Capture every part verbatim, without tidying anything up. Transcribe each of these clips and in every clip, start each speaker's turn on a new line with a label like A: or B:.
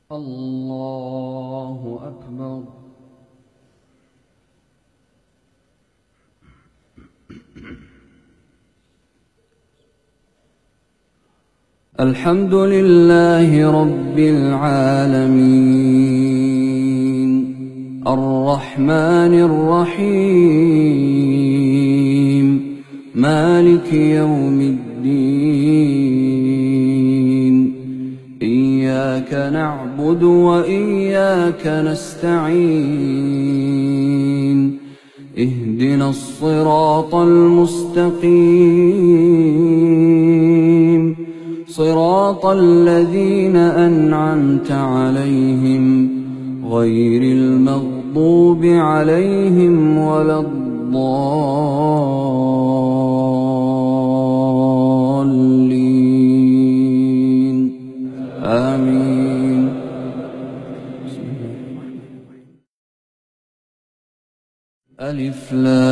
A: الله أكبر. الحمد لله رب العالمين الرحمن الرحيم مالك يوم الدين إياك نعبد وإياك نستعين اهدنا الصراط المستقيم صراط الذين أنعمت عليهم غير المغضوب عليهم ولا الضالين آمين. ألف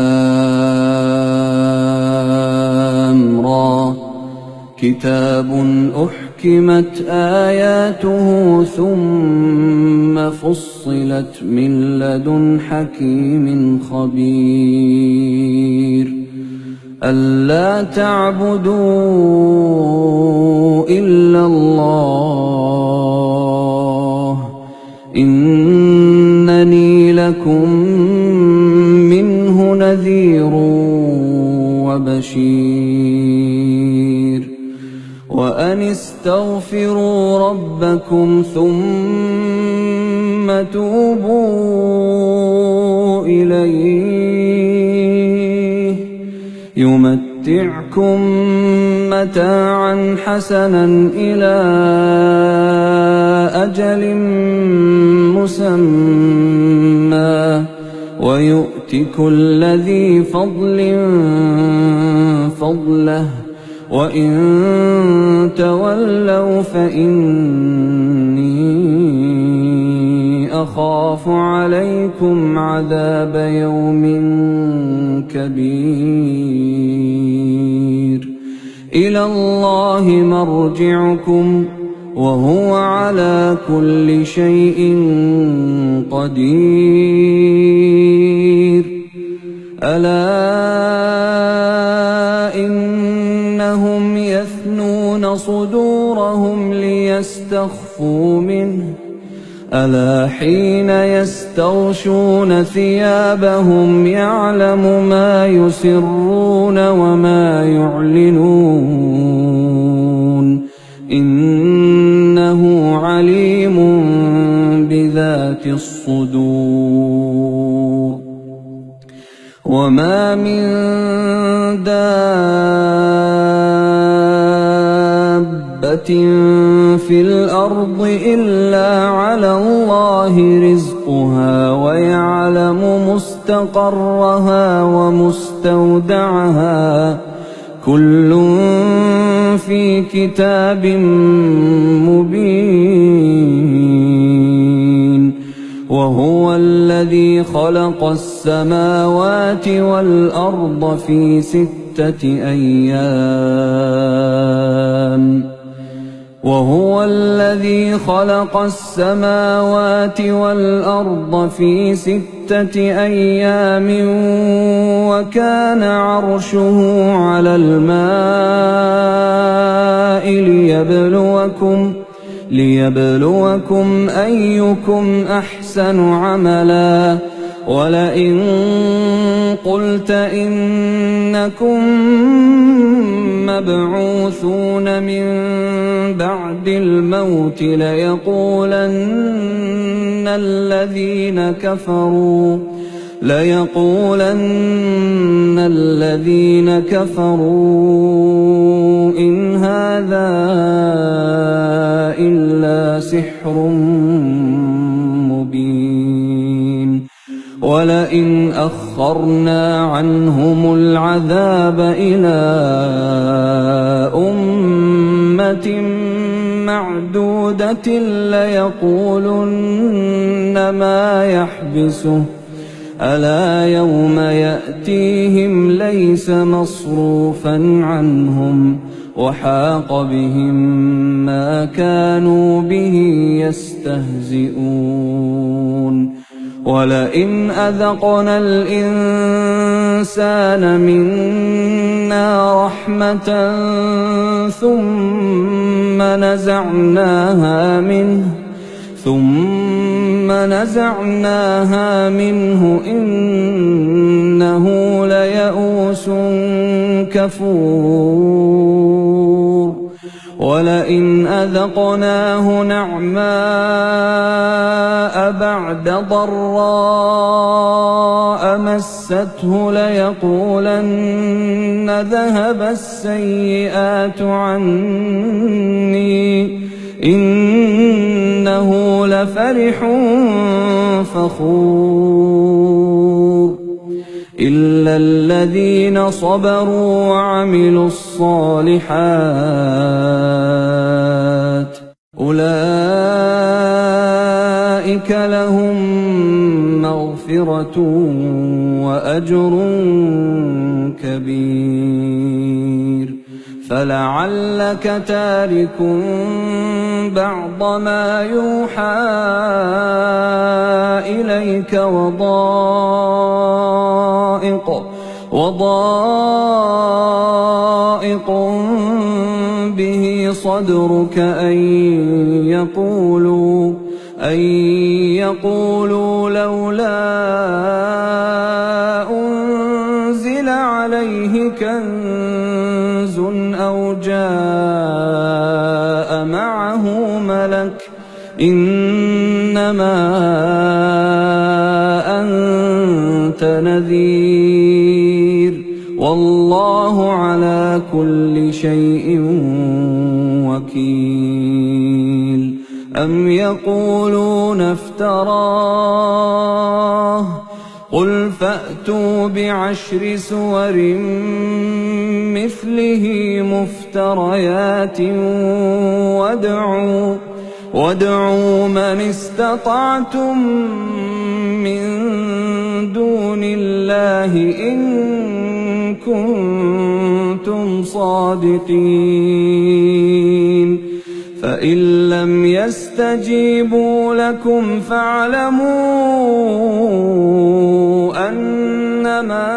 A: لام را كتاب أحكمت آياته ثم فصلت من لدن حكيم خبير ألا تعبدوا إلا الله إنني لكم منه نذير وبشير وأن استغفروا ربكم ثم توبوا إليه يمتعكم متاعا حسنا إلى أجل مسمى ويؤت كل ذي فضل فضله وإن تولوا فإني أخاف عليكم عذاب يوم كبير إلى الله مرجعكم وهو على كل شيء قدير ألا إنهم يثنون صدورهم ليستخفوا منه ألا حين يستغشون ثيابهم يعلم ما يسرون وما يعلنون إنه عليم بذات الصدور وما من دابة في الأرض إلا على الله رزقها ويعلم مستقرها ومستودعها كل في كتاب مبين وهو الذي خلق السماوات والأرض في ستة أيام وهو الذي خلق السماوات والأرض في ستة أيام وكان عرشه على الماء ليبلوكم ليبلوكم أيكم أحسن عملا ولئن قلت إنكم مبعوثون من بعد الموت ليقولن الذين كفروا ليقولن الذين كفروا إن هذا إلا سحر مبين ولئن أخرنا عنهم العذاب إلى أمة معدودة ليقولن ما يحبسه ألا يوم يأتيهم ليس مصروفا عنهم وحاق بهم ما كانوا به يستهزئون ولئن أذقنا الإنسان منا رحمة ثم نزعناها منه ثم نزعناها منه إنه ليئوس كفور ولئن أذقناه نعماء بعد ضراء مسته ليقولن ذهب السيئات عني إنه لفرح فخور إلا الذين صبروا وعملوا الصالحات أولئك لهم مغفرة وأجر كبير فلعلك تارك بعض ما يوحى إليك وضائق وضائق به صدرك أن يقولوا أن يقولوا لولا أنزل عليه كنز أو جاء معه ملك إنما أنت نذير والله على كل شيء وكيل أم يقولون افتراه قل فأتوا بعشر سور مثله مفتريات وادعوا وادعوا من استطعتم من دون الله إن كنتم صادقين فإن لم يستجيبوا لكم فاعلموا أنما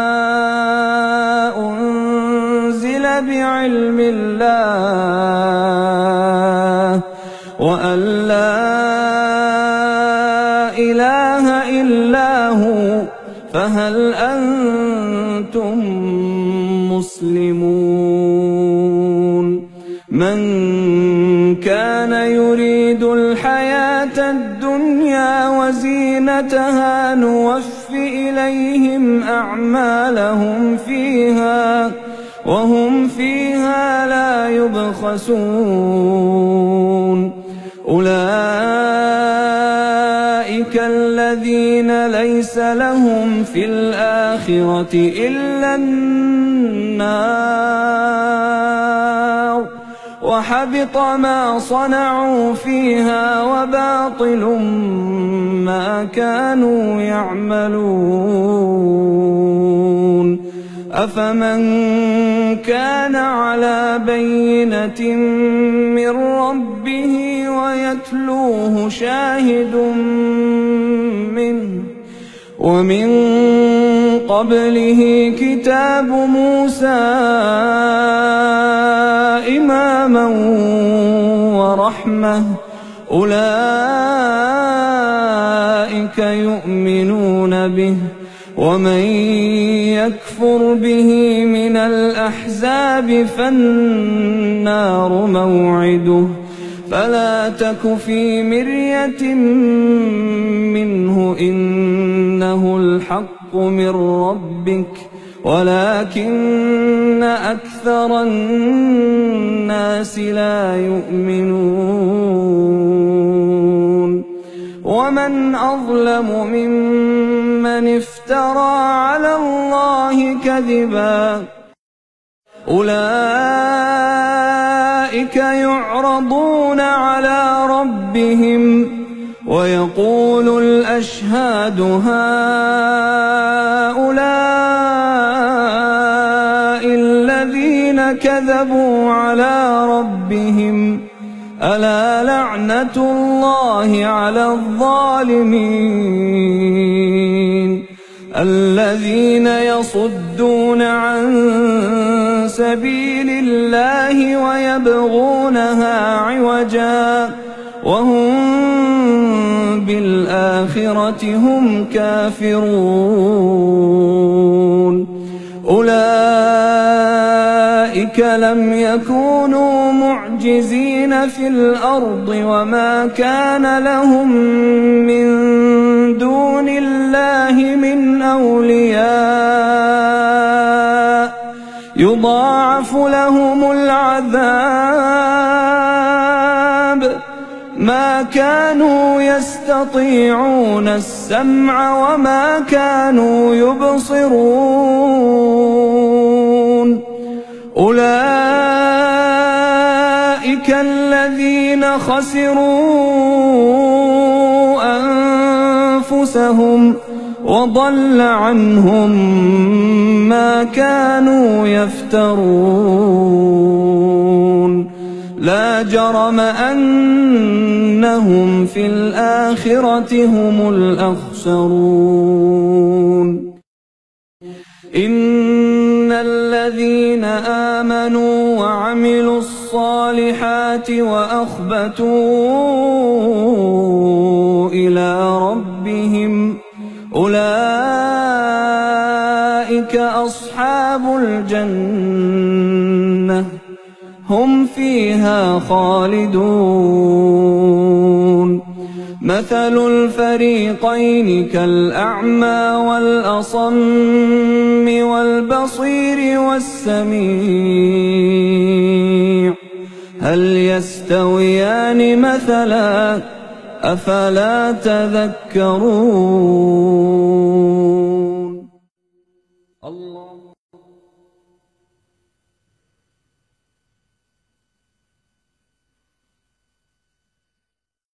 A: أنزل بعلم الله وأن لا إله إلا هو فهل أنتم مسلمون من كان يريد الحياة الدنيا وزينتها نوف إليهم أعمالهم فيها وهم فيها لا يبخسون أولئك الذين ليس لهم في الآخرة إلا النار وحبط ما صنعوا فيها وباطل ما كانوا يعملون أفمن كان على بينة من ربه ويتلوه شاهد منه ومن قبله كتاب موسى إماما ورحمة أولئك يؤمنون به ومن يكفر به من الأحزاب فالنار موعده فلا تك في مرية منه إنه الحق من ربك ولكن أكثر الناس لا يؤمنون ومن أظلم ممن افترى على الله كذبا أولئك يعرضون على ربهم ويقول الأشهاد هؤلاء الذين كذبوا كذبوا على ربهم ألا لعنة الله على الظالمين الذين يصدون عن سبيل الله ويبغونها عوجا وهم بالآخرة هم كافرون أولئك لم يكونوا معجزين في الأرض وما كان لهم من دون الله من أولياء يضاعف لهم العذاب ما كانوا يستطيعون السمع وما كانوا يبصرون أولئك الذين خسروا أنفسهم وضل عنهم ما كانوا يفترون لا جرم أنهم في الآخرة هم الأخسرون إن الذين آمنوا وعملوا الصالحات وأخبتوا إلى ربهم أولئك أصحاب الجنة هم فيها خالدون مثل الفريقين كالأعمى والأصم والبصير والسميع هل يستويان مثلا أفلا تذكرون الله